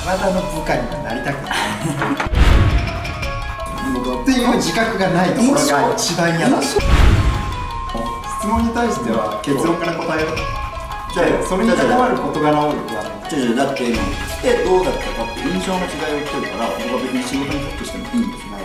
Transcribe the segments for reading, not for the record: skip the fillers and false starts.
山田の部下にはなりたくないっていう自覚がないところが一番嫌だ。質問に対しては結論から答えろ。じゃあそれに関わる事柄を言わない。 だって今来てどうだったかって印象の違いを言ってるから、僕は別に仕事に復帰してもいいんですよ。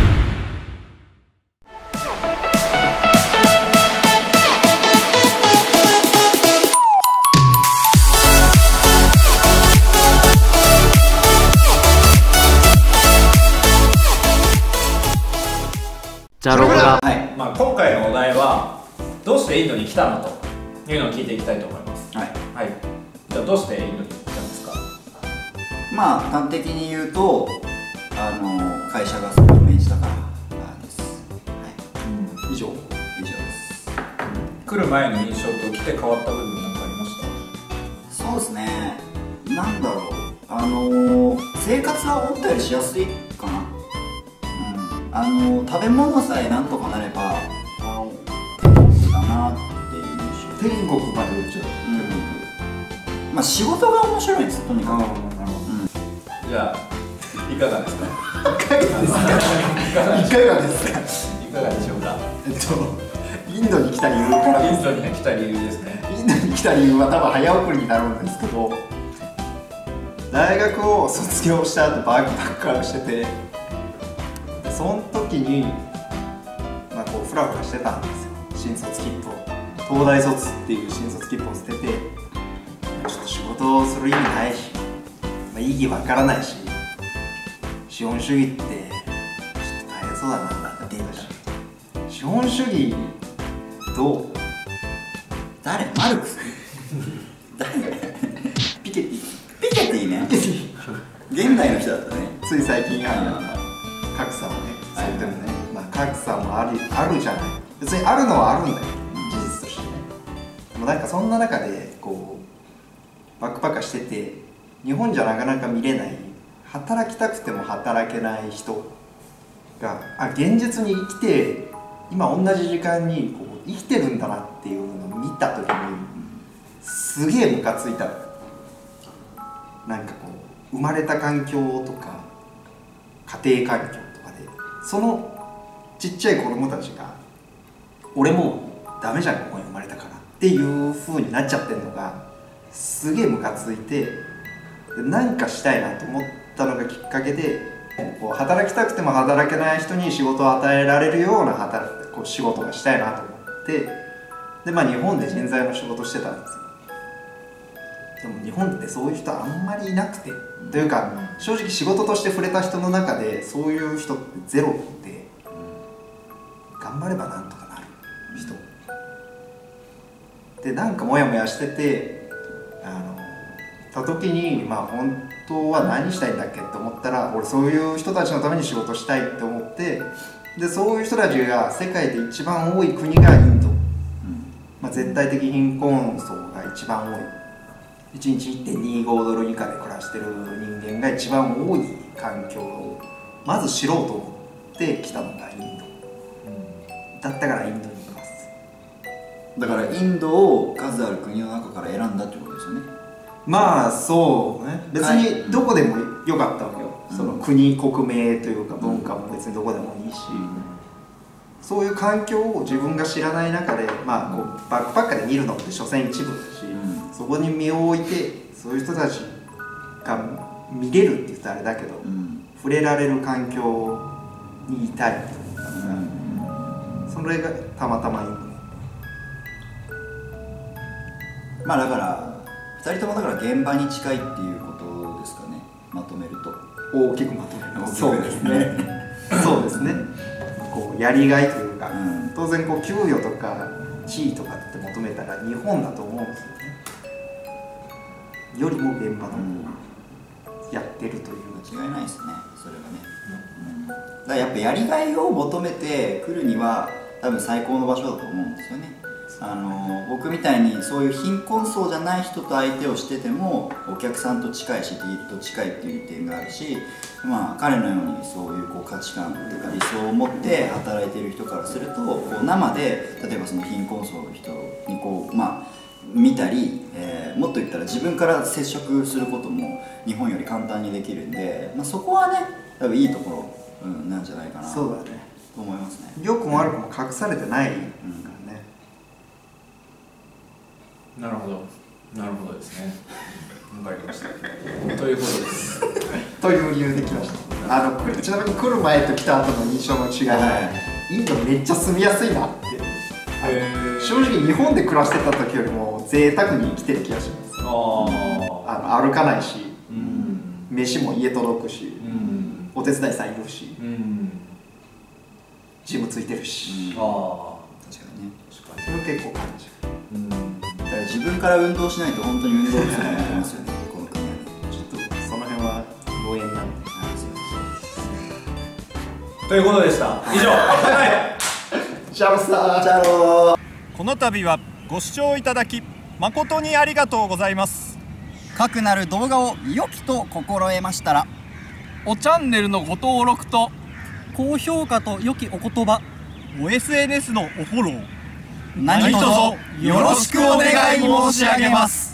じゃあロゴが、 まあ今回のお題はどうしてインドに来たのというのを聞いていきたいと思います。はい、はい、じゃあどうしてインドに来たんですか？ まあ端的に言うと会社がそこを命じたからです。はい、以上です。 来る前の印象と来て変わった部分なんかありました？ そうですね、なんだろう、生活は思ったよりしやすいかな。食べ物さえなんとかなれば天国だなっていう印象。 天国まで打っちゃう。 まあ仕事が面白いんです、とにかく。 じゃあいかがですか？ いかがでしょうか？インドに来た理由から。 インドに来た理由ですね。 インドに来た理由は多分早送りになるんですけど、大学を卒業した後バックパッカーをしてて、その時にまあこうフラフラしてたんですよ。新卒切符を、東大卒っていう新卒切符を捨てて、ちょっと仕事をする意味ないし、まあ、意義わからないし、資本主義ってちょっと大変そうだなって言うし、資本主義どう？ 誰？マルクス？誰？ピケティね。現代の人だったね。 つい最近格差はね、それでもね、まあ格差もあるじゃない。別にあるのはあるんだよ、事実としてね。でもなんかそんな中でこうバックパッカーしてて、日本じゃなかなか見れない働きたくても働けない人が現実に生きて、今同じ時間にこう生きてるんだなっていうのを見た時にすげえムカついたの。なんかこう生まれた環境とか家庭環境とかで、そのちっちゃい子供たちが俺もうダメじゃんここに生まれたからっていう風になっちゃってるのがすげえムカついて、なんかしたいなと思ったのがきっかけで、こう働きたくても働けない人に仕事を与えられるようなこう仕事がしたいなと思って、でまあ日本で人材の仕事してたんですよ。でも日本ってそういう人あんまりいなくて、というか正直仕事として触れた人の中でそういう人ってゼロで、頑張ればなんとかなる人で、なんかモヤモヤしてて、た時にまあ本当は何したいんだっけって思ったら、俺そういう人たちのために仕事したいって思って、でそういう人たちが世界で一番多い国がインド、まあ、絶対的貧困層が一番多い、1日 1.25 ドル以下で暮らしてる人間が一番多い環境をまず知ろうと思って来たのがインド、だったからインドに行きます。 だからインドを数ある国の中から選んだってことですよね。 まあそうね、別にどこでもよかったわけよ、その国名というか文化も別にどこでもいいし、そういう環境を自分が知らない中で、まあこうバックパッカーで見るのって所詮一部だし、そこに身を置いてそういう人たちが見れるって言ったらあれだけど、触れられる環境にいたいと思ったから、それがたまたまインド。 まあだから2人ともだから現場に近いっていうことですかね、まとめると。 大きくまとめるとそうですねそうですね、こうやりがいというか、当然こう給与とか地位とかって求めたら日本だと思うんですよね。よりも現場のやってるという間違いないですね、それはね。だからやっぱやりがいを求めて来るには多分最高の場所だと思うんですよね。僕みたいにそういう貧困層じゃない人と相手をしててもお客さんと近いしディールと近いっていう点があるし、まあ彼のようにそういうこう価値観とか理想を持って働いている人からするとこう生で例えばその貧困層の人にこうまあ見たり、もっと言ったら自分から接触することも日本より簡単にできるんで、そこはね多分いいところ、なんじゃないかなそうだねと思いますね。 良くも悪くも隠されてないからね、 なるほどですね。わかりましたということですという理由で来ました。ちなみに来る前と来た後の印象の違いは、インドめっちゃ住みやすいなって、正直日本で暮らしてた時よりも贅沢に生きてる気がします。歩かないし、飯も家届くし、お手伝いさんいるし、ジムついてるし、 確かにね。 それ結構感じる。 だから自分から運動しないと本当に運動不足になりますよね、この国はね。 ちょっとその辺は無縁なんで。 ということでした。以上チャロさん、 チャロー。 この度はご視聴いただき誠にありがとうございます。 かくなる動画を良きと心得ましたら、 おチャンネルのご登録と高評価と良きお言葉、 お SNS のおフォロー何卒よろしくお願い申し上げます。